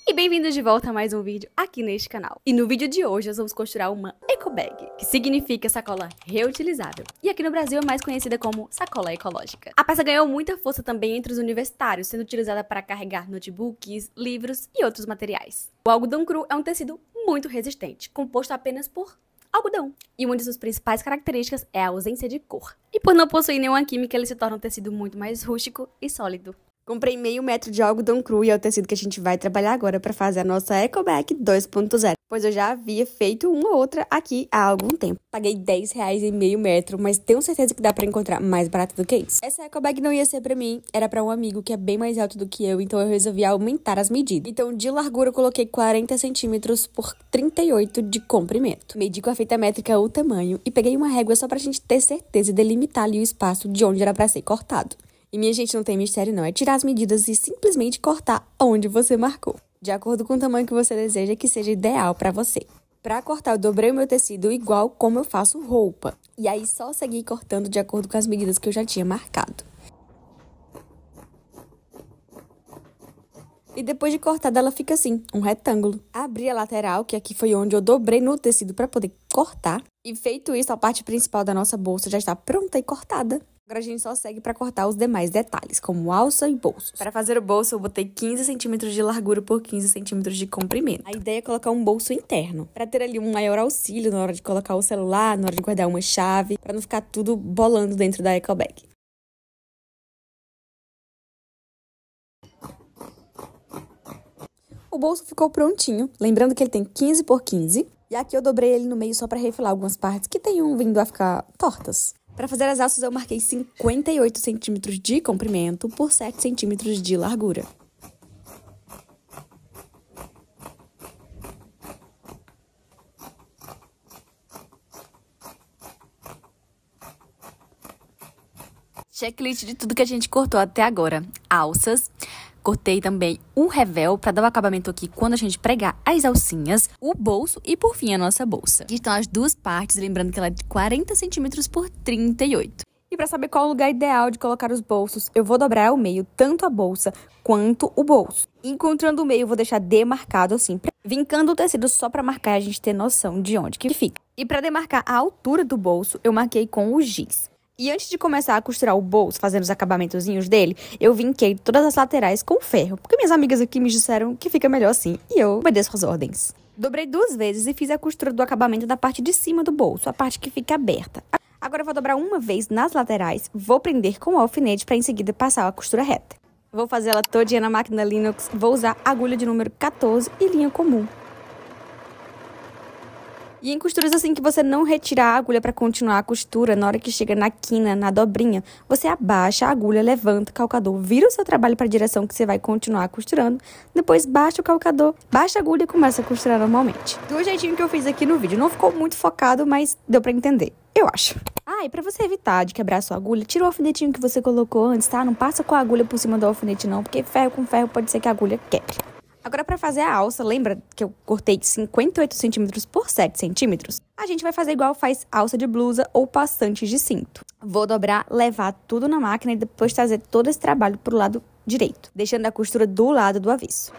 E bem-vindos de volta a mais um vídeo aqui neste canal. E no vídeo de hoje nós vamos costurar uma eco bag, que significa sacola reutilizável. E aqui no Brasil é mais conhecida como sacola ecológica. A peça ganhou muita força também entre os universitários, sendo utilizada para carregar notebooks, livros e outros materiais. O algodão cru é um tecido muito resistente, composto apenas por algodão. E uma de suas principais características é a ausência de cor. E por não possuir nenhuma química, ele se torna um tecido muito mais rústico e sólido. Comprei meio metro de algodão cru e é o tecido que a gente vai trabalhar agora para fazer a nossa eco bag 2.0. Pois eu já havia feito uma ou outra aqui há algum tempo. Paguei R$10 em meio metro, mas tenho certeza que dá para encontrar mais barato do que isso. Essa eco bag não ia ser para mim, era para um amigo que é bem mais alto do que eu, então eu resolvi aumentar as medidas. Então de largura eu coloquei 40 centímetros por 38 de comprimento. Medi com a fita métrica o tamanho e peguei uma régua só pra gente ter certeza e delimitar ali o espaço de onde era para ser cortado. E minha gente, não tem mistério não, é tirar as medidas e simplesmente cortar onde você marcou, de acordo com o tamanho que você deseja que seja ideal para você. Para cortar, eu dobrei o meu tecido igual como eu faço roupa, e aí só segui cortando de acordo com as medidas que eu já tinha marcado. E depois de cortada, ela fica assim, um retângulo. Abri a lateral, que aqui foi onde eu dobrei no tecido para poder cortar, e feito isso, a parte principal da nossa bolsa já está pronta e cortada. Agora a gente só segue para cortar os demais detalhes, como alça e bolsos. Para fazer o bolso, eu botei 15 centímetros de largura por 15 centímetros de comprimento. A ideia é colocar um bolso interno, para ter ali um maior auxílio na hora de colocar o celular, na hora de guardar uma chave, para não ficar tudo bolando dentro da eco bag. O bolso ficou prontinho, lembrando que ele tem 15 por 15. E aqui eu dobrei ele no meio só para refilar algumas partes que tenham vindo a ficar tortas. Para fazer as alças, eu marquei 58 centímetros de comprimento por 7 centímetros de largura. Checklist de tudo que a gente cortou até agora. Alças. Cortei também um revel para dar o acabamento aqui quando a gente pregar as alcinhas, o bolso e, por fim, a nossa bolsa. Aqui estão as duas partes, lembrando que ela é de 40 centímetros por 38. E para saber qual é o lugar ideal de colocar os bolsos, eu vou dobrar ao meio tanto a bolsa quanto o bolso. Encontrando o meio, eu vou deixar demarcado assim, vincando o tecido só para marcar e a gente ter noção de onde que fica. E para demarcar a altura do bolso, eu marquei com o giz. E antes de começar a costurar o bolso, fazendo os acabamentozinhos dele, eu vinquei todas as laterais com ferro, porque minhas amigas aqui me disseram que fica melhor assim, e eu obedeço as ordens. Dobrei 2 vezes e fiz a costura do acabamento da parte de cima do bolso, a parte que fica aberta. Agora eu vou dobrar uma vez nas laterais, vou prender com o alfinete para em seguida passar a costura reta. Vou fazer ela todinha na máquina Linux, vou usar agulha de número 14 e linha comum. E em costuras assim que você não retira a agulha para continuar a costura, na hora que chega na quina, na dobrinha, você abaixa a agulha, levanta o calcador, vira o seu trabalho para a direção que você vai continuar costurando, depois baixa o calcador, baixa a agulha e começa a costurar normalmente. Do jeitinho que eu fiz aqui no vídeo, não ficou muito focado, mas deu para entender, eu acho. Ah, e para você evitar de quebrar a sua agulha, tira o alfinetinho que você colocou antes, tá? Não passa com a agulha por cima do alfinete não, porque ferro com ferro pode ser que a agulha quebre. Agora, para fazer a alça, lembra que eu cortei 58 centímetros por 7 centímetros? A gente vai fazer igual faz alça de blusa ou passantes de cinto. Vou dobrar, levar tudo na máquina e depois trazer todo esse trabalho pro lado direito, deixando a costura do lado do avesso.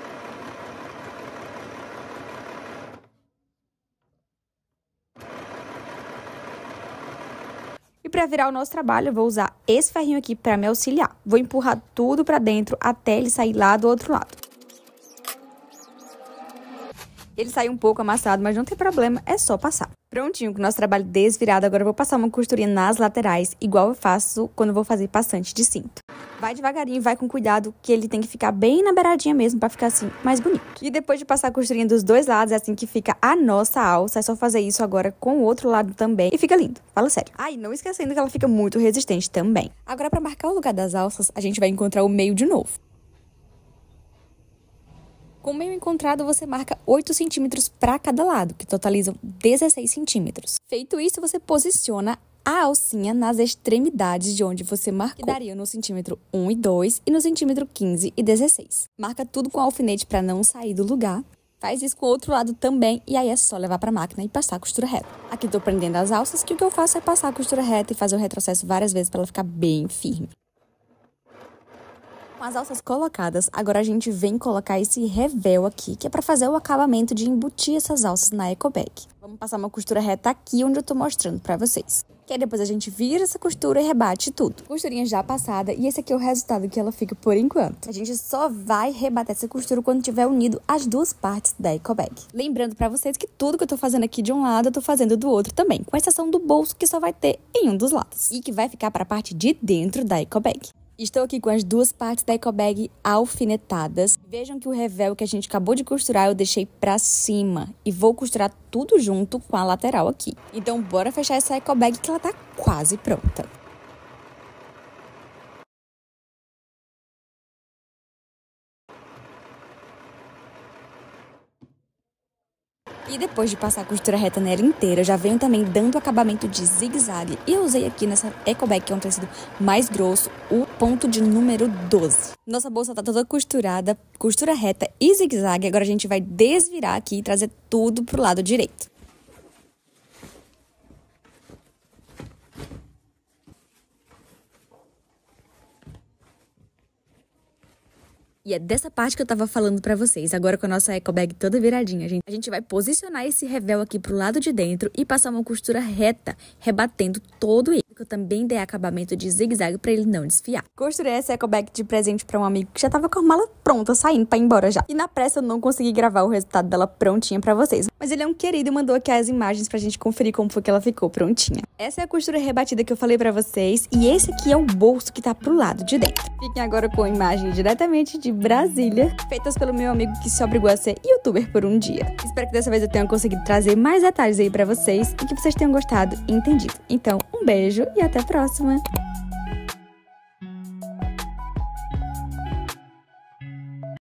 E para virar o nosso trabalho, eu vou usar esse ferrinho aqui para me auxiliar. Vou empurrar tudo para dentro até ele sair lá do outro lado. Ele sai um pouco amassado, mas não tem problema, é só passar. Prontinho, com o nosso trabalho desvirado, agora eu vou passar uma costurinha nas laterais, igual eu faço quando eu vou fazer passante de cinto. Vai devagarinho, vai com cuidado, que ele tem que ficar bem na beiradinha mesmo, pra ficar assim, mais bonito. E depois de passar a costurinha dos dois lados, é assim que fica a nossa alça. É só fazer isso agora com o outro lado também e fica lindo, fala sério. Ah, e não esquecendo que ela fica muito resistente também. Agora, pra marcar o lugar das alças, a gente vai encontrar o meio de novo. Com o meio encontrado, você marca 8 centímetros para cada lado, que totalizam 16 centímetros. Feito isso, você posiciona a alcinha nas extremidades de onde você marcou, que daria no centímetro 1 e 2 e no centímetro 15 e 16. Marca tudo com alfinete para não sair do lugar. Faz isso com o outro lado também e aí é só levar para a máquina e passar a costura reta. Aqui estou prendendo as alças, que o que eu faço é passar a costura reta e fazer o retrocesso várias vezes para ela ficar bem firme. Com as alças colocadas, agora a gente vem colocar esse revel aqui, que é pra fazer o acabamento de embutir essas alças na eco bag. Vamos passar uma costura reta aqui onde eu tô mostrando pra vocês. Que aí depois a gente vira essa costura e rebate tudo. Costurinha já passada, e esse aqui é o resultado que ela fica por enquanto. A gente só vai rebater essa costura quando tiver unido as duas partes da eco bag. Lembrando pra vocês que tudo que eu tô fazendo aqui de um lado, eu tô fazendo do outro também, com exceção do bolso que só vai ter em um dos lados. E que vai ficar pra parte de dentro da eco bag. Estou aqui com as duas partes da eco bag alfinetadas. Vejam que o revel que a gente acabou de costurar eu deixei pra cima. E vou costurar tudo junto com a lateral aqui. Então bora fechar essa eco bag que ela tá quase pronta. E depois de passar a costura reta nela inteira, eu já venho também dando acabamento de zigue-zague. E eu usei aqui nessa eco bag, que é um tecido mais grosso, o ponto de número 12. Nossa bolsa tá toda costurada, costura reta e zigue-zague. Agora a gente vai desvirar aqui e trazer tudo pro lado direito. E é dessa parte que eu tava falando pra vocês. Agora com a nossa eco bag toda viradinha, a gente vai posicionar esse revel aqui pro lado de dentro e passar uma costura reta, rebatendo todo ele. Eu também dei acabamento de zigue-zague pra ele não desfiar. Costurei essa eco bag de presente pra um amigo que já tava com a mala pronta, saindo pra ir embora já. E na pressa eu não consegui gravar o resultado dela prontinha pra vocês. Mas ele é um querido e mandou aqui as imagens pra gente conferir como foi que ela ficou prontinha. Essa é a costura rebatida que eu falei pra vocês. E esse aqui é o bolso que tá pro lado de dentro. Fiquem agora com a imagem diretamente de Brasília, feitas pelo meu amigo que se obrigou a ser youtuber por um dia. Espero que dessa vez eu tenha conseguido trazer mais detalhes aí pra vocês e que vocês tenham gostado e entendido. Então, um beijo e até a próxima!